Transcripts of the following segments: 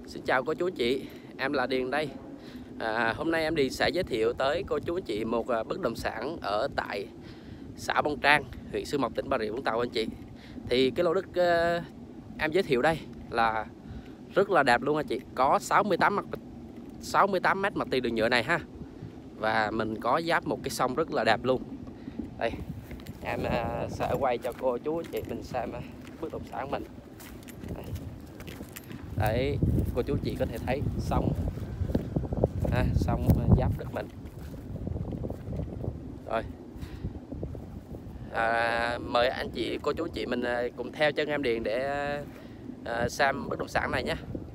Xin chào cô chú anh chị, em là Điền đây. Hôm nay em đi sẽ giới thiệu tới cô chú anh chị một bất động sản ở tại xã Bông Trang, huyện Xuyên Mộc, tỉnh Bà Rịa Vũng Tàu anh chị. Thì cái lô đất em giới thiệu đây là rất là đẹp luôn anh chị, có 68 mét mặt tiền đường nhựa này ha. Và mình có giáp một cái sông rất là đẹp luôn. Đây, em sẽ quay cho cô chú anh chị mình xem bất động sản mình. Đấy, cô chú chị có thể thấy sông sông giáp đất mình rồi. Mời anh chị cô chú chị mình cùng theo chân em Điền để xem bất động sản này nhé.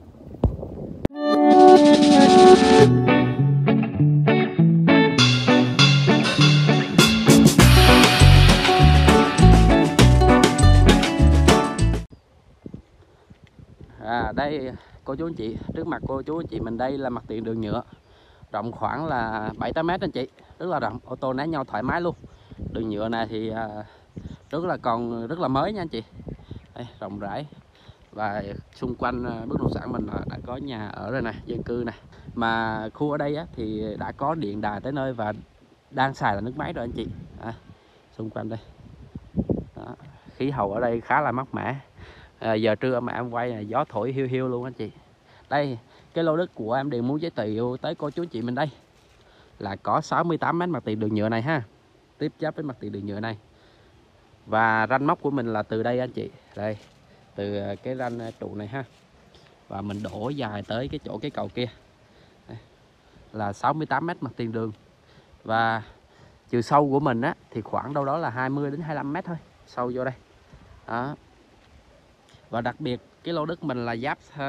Đây cô chú anh chị, trước mặt cô chú anh chị mình đây là mặt tiền đường nhựa, rộng khoảng là 7-8 mét anh chị, rất là rộng, ô tô né nhau thoải mái luôn. Đường nhựa này thì rất là mới nha anh chị. Đây, rộng rãi và xung quanh bất động sản mình đã có nhà ở rồi nè, dân cư nè, mà khu ở đây thì đã có điện đài tới nơi và đang xài là nước máy rồi anh chị. Xung quanh đây đó, khí hậu ở đây khá là mát mẻ. Giờ trưa mà em quay này gió thổi hiu hiu luôn anh chị. Đây, cái lô đất của em Điền muốn giới thiệu tới cô chú chị mình đây là có 68 mét mặt tiền đường nhựa này ha, tiếp giáp với mặt tiền đường nhựa này. Và ranh móc của mình là từ đây anh chị, đây, từ cái ranh trụ này ha, và mình đổ dài tới cái chỗ cái cầu kia. Đây, là 68 mét mặt tiền đường. Và chiều sâu của mình thì khoảng đâu đó là 20 đến 25 mét thôi, sâu vô đây đó. Và đặc biệt cái lô đất mình là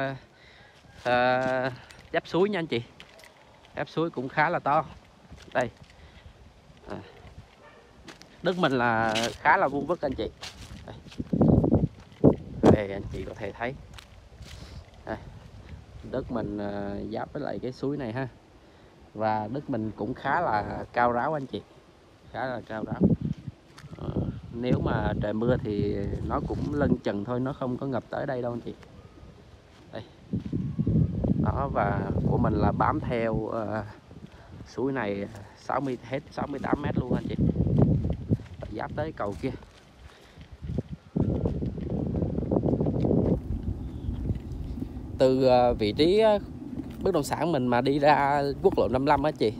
giáp suối nha anh chị, giáp suối cũng khá là to. Đây, đất mình là khá là vuông vức anh chị. Đây anh chị có thể thấy đây, đất mình giáp với lại cái suối này ha. Và đất mình cũng khá là cao ráo anh chị, khá là cao ráo. Nếu mà trời mưa thì nó cũng lân chừng thôi, nó không có ngập tới đây đâu anh chị. Đây đó, và của mình là bám theo suối này hết 68 mét luôn anh chị, giáp tới cầu kia. Từ vị trí bất động sản mình mà đi ra quốc lộ 55 á chị,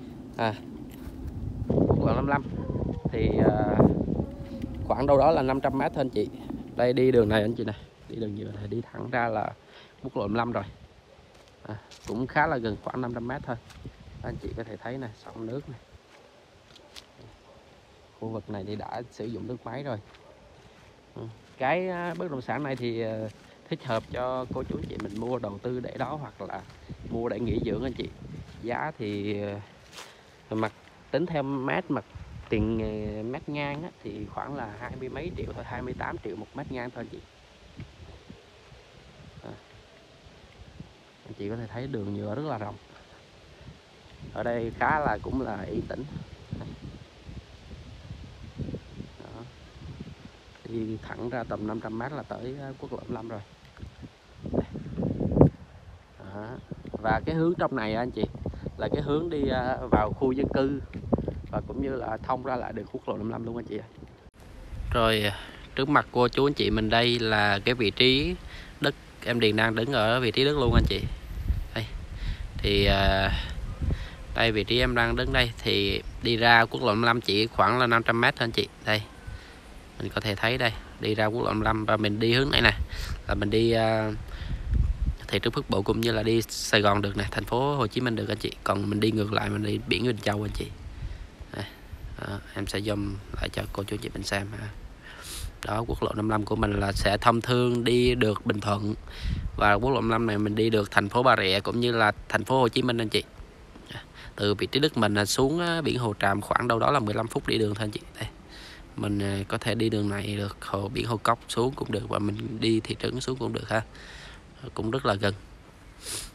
quốc lộ 55 thì khoảng đâu đó là 500 mét thôi anh chị. Đây, đi đường này anh chị này, đi đường nhựa này đi thẳng ra là quốc lộ 55 rồi. Cũng khá là gần, khoảng 500 mét thôi. Anh chị có thể thấy này, sông nước này. Khu vực này thì đã sử dụng nước máy rồi. Cái bất động sản này thì thích hợp cho cô chú chị mình mua đầu tư để đó, hoặc là mua để nghỉ dưỡng anh chị. Giá thì tính theo mét mặt tiền mét ngang thì khoảng là 20 mấy triệu thôi, 28 triệu một mét ngang thôi anh chị. Anh chị có thể thấy đường nhựa rất là rộng. Ở đây khá là cũng là yên tĩnh. Đó. Đi thẳng ra tầm 500 mét là tới quốc lộ 55 rồi. Đó. Và cái hướng trong này anh chị là cái hướng đi vào khu dân cư và cũng như là thông ra lại đường quốc lộ 55 luôn anh chị. Rồi, trước mặt cô chú anh chị mình đây là cái vị trí đất em Điền đang đứng ở vị trí đất luôn anh chị. Đây thì đây vị trí em đang đứng đây thì đi ra quốc lộ 55 chỉ khoảng là 500 mét thôi anh chị. Đây mình có thể thấy đây, đi ra quốc lộ 55 và mình đi hướng này nè, là mình đi thị trấn Phước Bộ cũng như là đi Sài Gòn được nè, thành phố Hồ Chí Minh được anh chị. Còn mình đi ngược lại, mình đi biển Bình Châu anh chị. Đây. Đó, em sẽ zoom lại cho cô chú chị mình xem ha. Đó, quốc lộ 55 của mình là sẽ thông thương đi được Bình Thuận, và quốc lộ 55 này mình đi được thành phố Bà Rịa cũng như là thành phố Hồ Chí Minh anh chị. Từ vị trí đất mình xuống biển Hồ Tràm khoảng đâu đó là 15 phút đi đường thôi anh chị. Đây, mình có thể đi đường này được, biển Hồ Cốc xuống cũng được, và mình đi thị trấn xuống cũng được ha, cũng rất là gần.